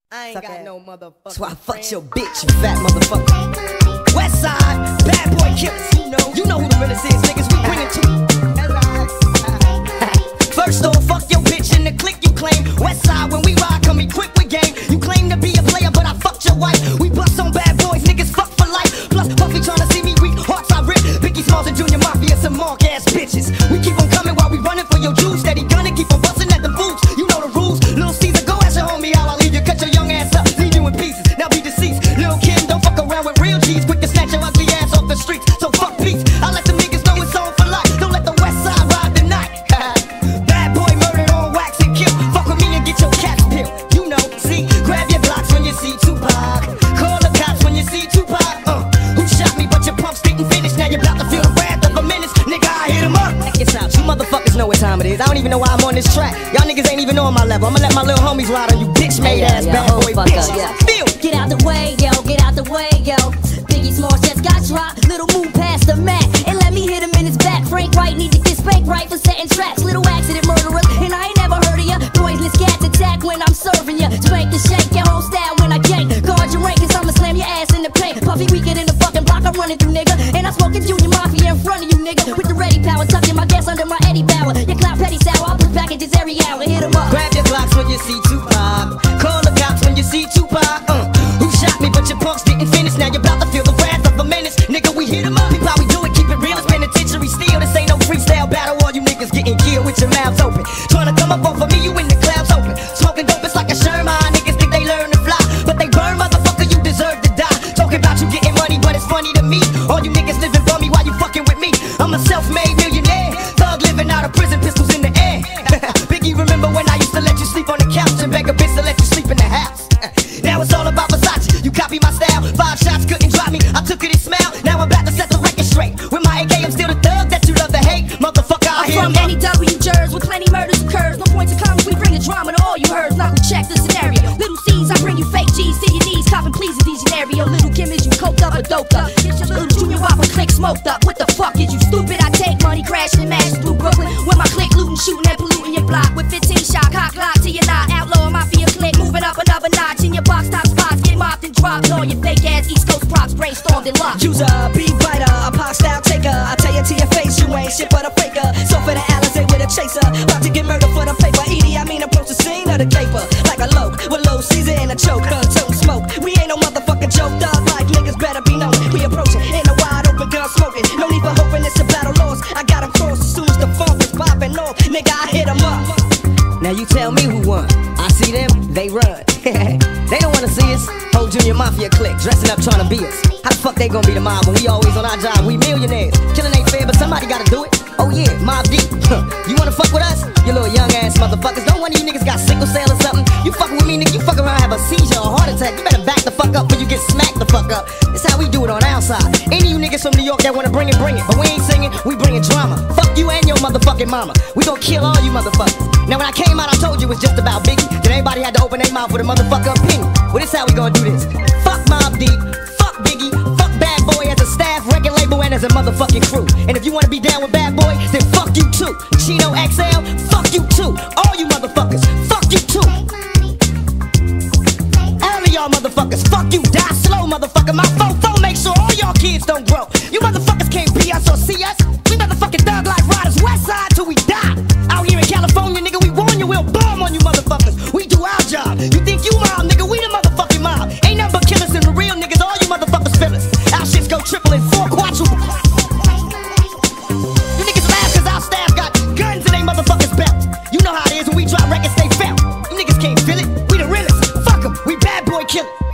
I ain't got no motherfucker. That's why I fucked your bitch, you fat motherfucker. Westside, bad boy killers. You know who the realest is, niggas. We bring it to you. First off, fuck your bitch in the clique you claim. Westside, when we ride, come equipped with game. You claim to be a player, but I fucked your wife. We bust on bad boys, niggas fuck for life. Plus, Puffy tryna see me weak, hearts I rip. Biggie Smalls and Junior Mafia, some mark ass bitches. We keep on coming while we running for your juice. Steady gunning, keep on busting at the boots. You know the rules. Lil' Caesar, go ask your homie how I leave you. Cut your young ass up, leave you in pieces. Now be deceased. Lil' Kim, don't fuck around with real G's. Quick to snatch your ugly ass off the streets. So fuck peace. I let them niggas know it's on for life. Don't let the West Side ride the night. Bad boy murdered on wax and kill. Fuck with me and get your cat's pill. You know, see, grab your blocks when you see Tupac. Call the cops when you see Tupac. Who shot me but your pumps didn't finish. Now you're about to feel the wrath of a menace. Nigga, I hit him up. Check this out, you motherfuckers know what time it is. I don't even know why I'm on this track. Y'all niggas ain't even on my level. I'ma let my little homies ride on you bitch made ass bad boy bitch. Feel. Get out the way, yo, get out the way, yo. Biggie Smalls just got dropped. Little move past the Mac and let me hit him in his back. Frank Wright need to get spanked right for setting traps. Little accident murderers, and I ain't never heard of ya. Poisonous cats attack when I'm serving ya. Spank and shake your whole style when I gank. Guard your rank, cause I'ma slam your ass in the paint. Puffy weaker than the fucking block I'm running through, nigga. And I'm smoking Junior Mafia in front of you, nigga. With the ready power, tucking my gas under my Eddie Bauer. Your clout petty sour, I'll push packages every hour. Hit 'em up. Grab your blocks when you see Tupac. Call the cops when you see Tupac. Who shot me but your punks didn't finish. Now you're about to feel the wrath of a menace. Nigga, we hit 'em up. Peep how we do it, keep it real. It's penitentiary steel. This ain't no freestyle battle. All you niggas getting killed with your mouths open. Tryna come up off of me, you in the clouds open. Smoking dope, it's like a Sherman. Niggas think they learn to fly, but they burn, motherfucker, you deserve to die. Talking about you getting money, but it's funny to me. All you niggas living for me while you fucking with me. I'm a self-made millionaire. Thug living out of prison, pistols in the air. Biggie, remember when I used to let you sleep on the couch and beg a bitch to let you sleep in the house? Now it's all about Versace. You copy my style. 5 shots couldn't drop me. I took it and smiled. Now I'm about to set the record straight. With my AK, I'm still the thug that you love to hate. Motherfucker, I hear I'm from NEW Jers with plenty murders occurs. No points of comments, we bring the drama to all you heard. Knuckle check the scenario. Little C's, I bring you fake G's to your knees. Copping please in scenario. Little Kim, is you coked up or doped up? Get your little Junior Whopper click smoked up. What the fuck is you stupid? I take money, crashing and mashing through Brooklyn. With my click looting, shooting and polluting your block. With 15 shot, cock lock to your knot. Outlaw mafia click, moving up another notch. In your box top spots, get mopped and dropped. All your fake ass East Coast props brainstormed and locked. User, beat writer, a pop style taker. I tell you to your face, you ain't shit but a faker. So for the Alizé with a chaser, about to get murdered for the paper. Edie, I mean approach the scene of the caper like a loke with low Caesar in a choke. Tote smoke, we ain't no motherfucking joke. Thug life, niggas better be known. We approaching in a wide open gun smoking. No need for hoping it's a battle lost. I got 'em crossed as soon as the funk is popping off. Nigga, I hit 'em up. Now you tell me who won. I see them, they run. They don't wanna see us. Whole Junior Mafia clique dressing up trying to be us. How the fuck they gonna be the mob when we always on our job? We millionaires. Killing ain't fair, but somebody gotta do it. Oh yeah, Mob Deep. You wanna fuck with us? You little young ass motherfuckers. Don't one of you niggas got sickle cell or something? You fucking with me, nigga, you fuck around have a seizure or heart attack. You better back the fuck up before you get smacked the fuck up. This how we do it on our side. Any of you niggas from New York that wanna bring it, bring it. But we ain't singing, we bringing drama. Fuck you and your motherfucking mama. We gon' kill all you motherfuckers. Now when I came out, I told you it was just about Biggie. Then everybody had to open their mouth with a motherfucker opinion. Well, this how we gonna do this. Fuck Mobb Deep, fuck Biggie, fuck Bad Boy as a staff, record label, and as a motherfucking crew. And if you wanna be down with Bad Boy, then fuck you too. Chino XL, fuck you too. All you motherfuckers, fuck you too. All of y'all motherfuckers, fuck you. Die slow, motherfucker. My fofo make sure all y'all kids don't grow. You motherfuckers can't be us or see us. We motherfucking thug like riders, West Side till we die. Out here in California, nigga, we warn you, we'll bomb on you motherfuckers. We do our job. You think you mob, nigga, we the motherfucking mob. Ain't nothing but killers and the real niggas, all you motherfuckers feel us. Our shits go triple and 4 quadruple. You niggas laugh cause our staff got guns in they motherfuckers belt. You know how it is when we drop records they felt. You niggas can't feel it, we the realest. Fuck 'em, we bad boy killers.